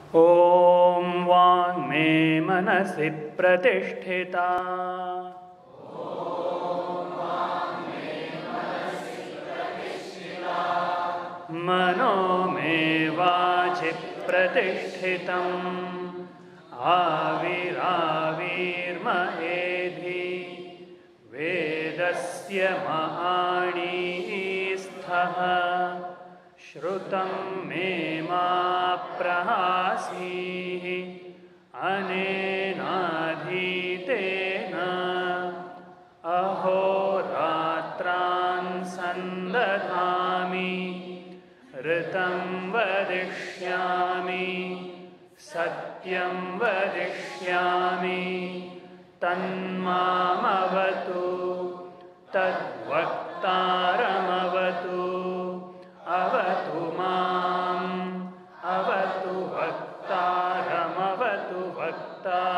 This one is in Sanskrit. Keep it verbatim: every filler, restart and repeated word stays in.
ॐ वाङ्मे मनसि प्रतिष्ठिता मनो मे वाचि प्रतिष्ठितम् आविराविर्महेधि वेदस्य महाणीस्थः श्रुतं मे मा प्रहासीः अनेनाधीतेन अहोरात्रान् सन्दधामि ऋतं वदिष्यामि सत्यं वदिष्यामि तन्मामवतु तद्वक्तारमवतु अवतु माम् अवतु वक्तारमवतु वक्ता